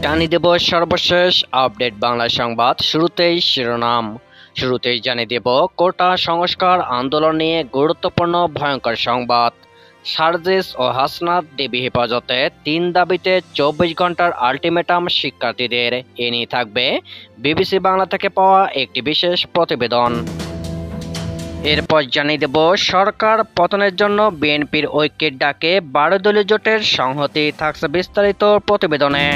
জানিয়ে দেব সর্বশেষ আপডেট বাংলা সংবাদ। শুরুতেই শিরোনাম। শুরুতেই জানিয়ে দেব কোটা সংস্কার আন্দোলন নিয়ে গুরুত্বপূর্ণ ভয়ঙ্কর সংবাদ। সার্জিস ও হাসনাত ডিবি হেফাজতে 3 দাবিতে 24 ঘন্টার আলটিমেটাম শিক্ষার্থীদের। এ নিয়ে থাকবে বিবিসি বাংলা থেকে পাওয়া একটি বিশেষ প্রতিবেদন। এরপর জানিয়ে দেব সরকার পতনের জন্য বিএনপির ঐক্যের ডাকে 12 দলীয় জোটের সংহতি। থাকছে বিস্তারিত প্রতিবেদনে।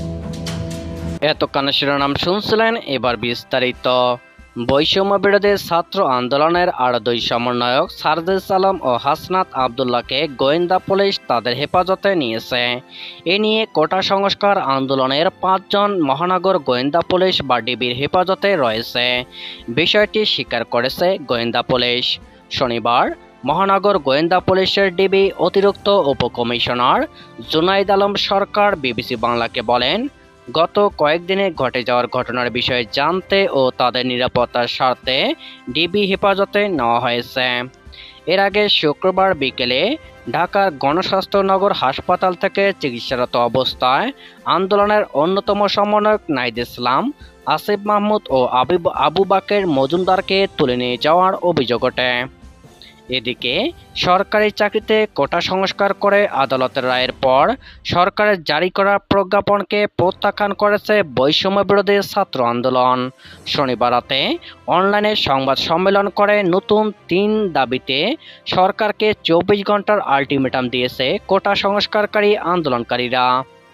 এতক্ষণ শিরোনাম শুনছিলেন, এবার বিস্তারিত। বৈষম্য বিরোধী ছাত্র আন্দোলনের আরো 2 সমন্বয়ক সার্জিস আলম ও হাসনাত আবদুল্লাহকে গোয়েন্দা পুলিশ তাদের হেফাজতে নিয়েছে। এ নিয়ে কোটা সংস্কার আন্দোলনের 5 জন মহানগর গোয়েন্দা পুলিশ বা ডিবির হেফাজতে রয়েছে। বিষয়টি স্বীকার করেছে গোয়েন্দা পুলিশ। শনিবার মহানগর গোয়েন্দা পুলিশের ডিবি অতিরিক্ত উপকমিশনার জুনাইদ আলম সরকার বিবিসি বাংলাকে বলেন, গত কয়েকদিনে ঘটে যাওয়ার ঘটনার বিষয়ে জানতে ও তাদের নিরাপত্তার স্বার্থে ডিবি হেফাজতে নেওয়া হয়েছে। এর আগে শুক্রবার বিকেলে ঢাকার গণস্বাস্থ্যনগর হাসপাতাল থেকে চিকিৎসারত অবস্থায় আন্দোলনের অন্যতম সমন্বয়ক নাহিদ ইসলাম, আসিফ মাহমুদ ও আবু বাকের মজুমদারকে তুলে নিয়ে যাওয়ার অভিযোগ ওঠে। এদিকে সরকারি চাকরিতে কোটা সংস্কার করে আদালতের রায়ের পর সরকারের জারি করা প্রজ্ঞাপনকে প্রত্যাখ্যান করেছে বৈষম্য বিরোধী ছাত্র আন্দোলন। শনিবার রাতে অনলাইনে সংবাদ সম্মেলন করে নতুন 3 দাবিতে সরকারকে 24 ঘন্টার আলটিমেটাম দিয়েছে কোটা সংস্কারকারী আন্দোলনকারীরা।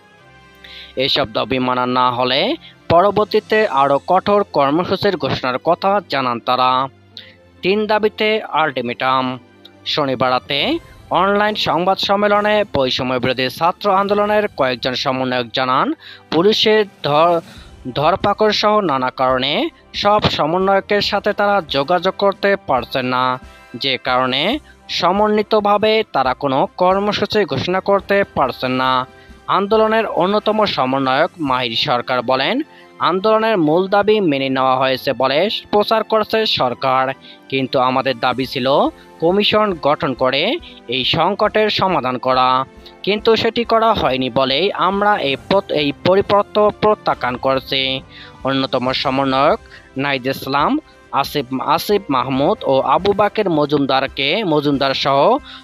এসব দাবি মানা না হলে পরবর্তীতে আরও কঠোর কর্মসূচির ঘোষণার কথা জানান তারা। 3 দাবিতে আলটিমেটাম। শনিবার রাতে অনলাইন সংবাদ সম্মেলনে বৈষম্য বিরোধী ছাত্র আন্দোলনের কয়েকজন সমন্বয়ক জানান, পুলিশের ধরপাকড় সহ নানা কারণে সব সমন্বয়কের সাথে তারা যোগাযোগ করতে পারছেন না, যে কারণে সমন্বিতভাবে তারা কোনো কর্মসূচি ঘোষণা করতে পারছেন না। আন্দোলনের অন্যতম সমন্বয়ক মাহির সরকার বলেন, আন্দোলনের মূল দাবি মেনে নেওয়া হয়েছে বলে প্রচার করছে সরকার, কিন্তু আমাদের দাবি ছিল কমিশন গঠন করে এই সংকটের সমাধান করা, কিন্তু সেটি করা হয়নি বলেই আমরা এই পরিপত্র প্রত্যাখ্যান করছি। অন্যতম সমন্বয়ক নাহিদ ইসলাম, আসিফ মাহমুদ ও আবু বাকের মজুমদার সহ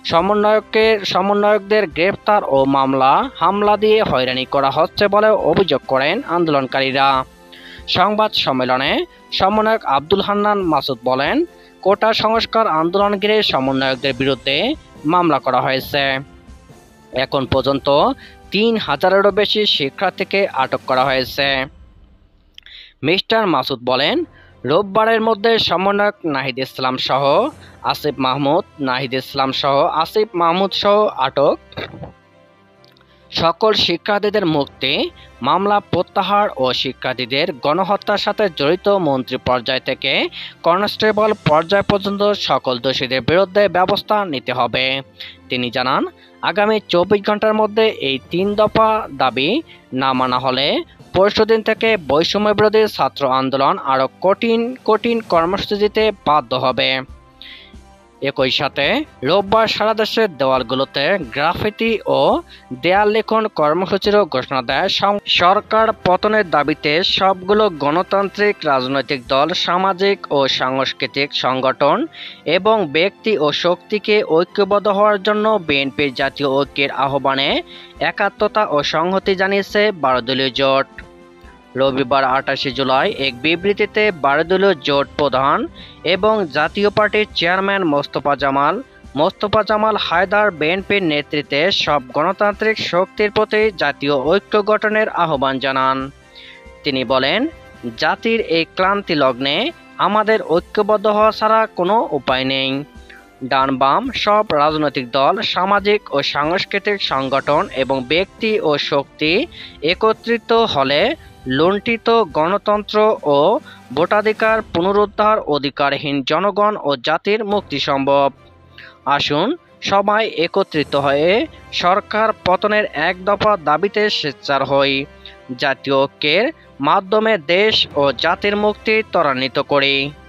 সমন্বয়কদের গ্রেফতার ও হামলা দিয়ে হয়রানি করা হচ্ছে বলে অভিযোগ করেন আন্দোলনকারীরা। সংবাদ সম্মেলনে সমন্বয়ক আব্দুল হান্নান মাসুদ বলেন, কোটা সংস্কার আন্দোলন ঘিরে সমন্বয়কদের বিরুদ্ধে মামলা করা হয়েছে। এখন পর্যন্ত 3000-এরও বেশি শিক্ষার্থীকে আটক করা হয়েছে। মিস্টার মাসুদ বলেন, রোববারের মধ্যে সমন্বয়ক নাহিদ ইসলাম সহ আসিফ মাহমুদ সহ আটক সকল শিক্ষার্থীদের মুক্তি, মামলা প্রত্যাহার ও শিক্ষার্থীদের গণহত্যার সাথে জড়িত মন্ত্রী পর্যায় থেকে কনস্টেবল পর্যায় পর্যন্ত সকল দোষীদের বিরুদ্ধে ব্যবস্থা নিতে হবে। তিনি জানান, আগামী 24 ঘন্টার মধ্যে এই 3 দফা দাবি না মানা হলে পরশুদিন থেকে বৈষম্য বিরোধী ছাত্র আন্দোলন আরও কঠিন কর্মসূচি দিতে বাধ্য হবে। একই সাথে রোববার সারা দেশের দেওয়ালগুলোতে গ্রাফিতি ও দেয়াল লিখন কর্মসূচিরও ঘোষণা দেয় সরকার পতনের দাবিতে সবগুলো গণতান্ত্রিক রাজনৈতিক দল, সামাজিক ও সাংস্কৃতিক সংগঠন এবং ব্যক্তি ও শক্তিকে ঐক্যবদ্ধ হওয়ার জন্য বিএনপির জাতীয় ঐক্যের আহ্বানে একাত্মতা ও সংহতি জানিয়েছে 12 দলীয় জোট। রবিবার 28 জুলাই এক বিবৃতিতে 12 দলীয় জোট প্রধান এবং জাতীয় পার্টির চেয়ারম্যান মোস্তফা জামাল হায়দার বিএনপির নেতৃত্বে সব গণতান্ত্রিক শক্তির প্রতি জাতীয় ঐক্য গঠনের আহ্বান জানান। তিনি বলেন, জাতির এই ক্লান্তি লগ্নে আমাদের ঐক্যবদ্ধ হওয়া ছাড়া কোনো উপায় নেই। ডান বাম সব রাজনৈতিক দল, সামাজিক ও সাংস্কৃতিক সংগঠন এবং ব্যক্তি ও শক্তি একত্রিত হলে লুণ্ঠিত গণতন্ত্র ও ভোটাধিকার পুনরুদ্ধার, অধিকারহীন জনগণ ও জাতির মুক্তি সম্ভব। আসুন সবাই একত্রিত হয়ে সরকার পতনের 1 দফা দাবিতে সোচ্চার হই, জাতীয় ঐক্যের মাধ্যমে দেশ ও জাতির মুক্তি ত্বরান্বিত করি।